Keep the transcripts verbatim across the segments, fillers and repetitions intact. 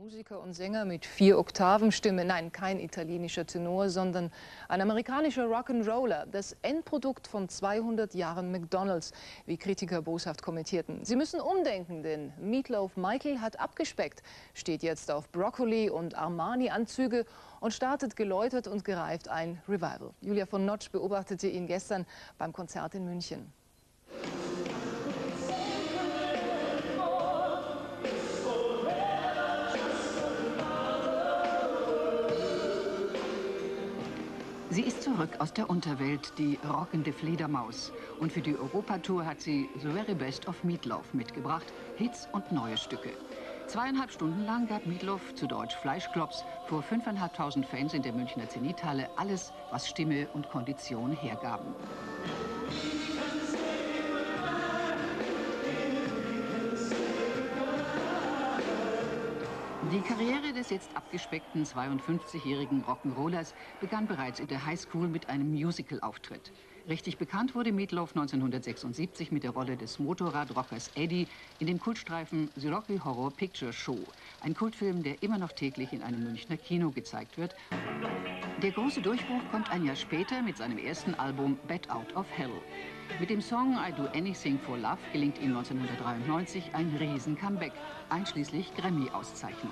Musiker und Sänger mit vier Oktaven Stimme. Nein, kein italienischer Tenor, sondern ein amerikanischer Rock'n'Roller. Das Endprodukt von zweihundert Jahren McDonald's, wie Kritiker boshaft kommentierten. Sie müssen umdenken, denn Meatloaf Michael hat abgespeckt, steht jetzt auf Broccoli und Armani-Anzüge und startet geläutert und gereift ein Revival. Julia von Notsch beobachtete ihn gestern beim Konzert in München. Sie ist zurück aus der Unterwelt, die rockende Fledermaus. Und für die Europatour hat sie The Very Best of Meatloaf mitgebracht, Hits und neue Stücke. Zweieinhalb Stunden lang gab Meatloaf, zu Deutsch Fleischklops, vor fünftausendfünfhundert Fans in der Münchner Zenithalle alles, was Stimme und Kondition hergaben. Die Karriere des jetzt abgespeckten zweiundfünfzigjährigen Rock'n'Rollers begann bereits in der Highschool mit einem Musical-Auftritt. Richtig bekannt wurde Meatloaf neunzehnhundertsechsundsiebzig mit der Rolle des Motorradrockers Eddie in dem Kultstreifen The Rocky Horror Picture Show, ein Kultfilm, der immer noch täglich in einem Münchner Kino gezeigt wird. Der große Durchbruch kommt ein Jahr später mit seinem ersten Album Bat Out of Hell. Mit dem Song I Do Anything for Love gelingt ihm neunzehnhundertdreiundneunzig ein Riesen-Comeback, einschließlich Grammy-Auszeichnung.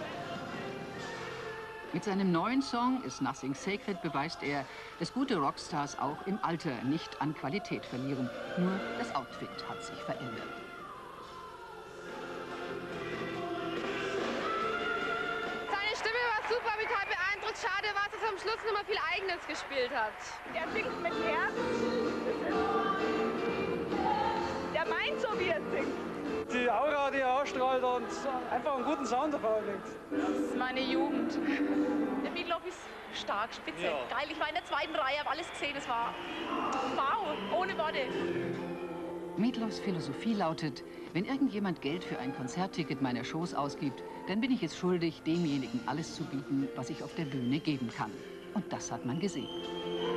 Mit seinem neuen Song Is Nothing Sacred beweist er, dass gute Rockstars auch im Alter nicht an Qualität verlieren. Nur das Outfit hat sich verändert. Seine Stimme war super, mich total beeindruckt. Schade war, dass er am Schluss nicht mehr viel Eigenes gespielt hat. Der singt mit Herz. Der meint so, wie er singt. Die Aura, die er ausstrahlt und einfach einen guten Sound davon liegt. Das ist meine Jugend. Der Meatloaf ist stark, spitze, ja. Geil. Ich war in der zweiten Reihe, habe alles gesehen. Es war wow, ohne Worte. Meatloafs Philosophie lautet, wenn irgendjemand Geld für ein Konzertticket meiner Shows ausgibt, dann bin ich es schuldig, demjenigen alles zu bieten, was ich auf der Bühne geben kann. Und das hat man gesehen.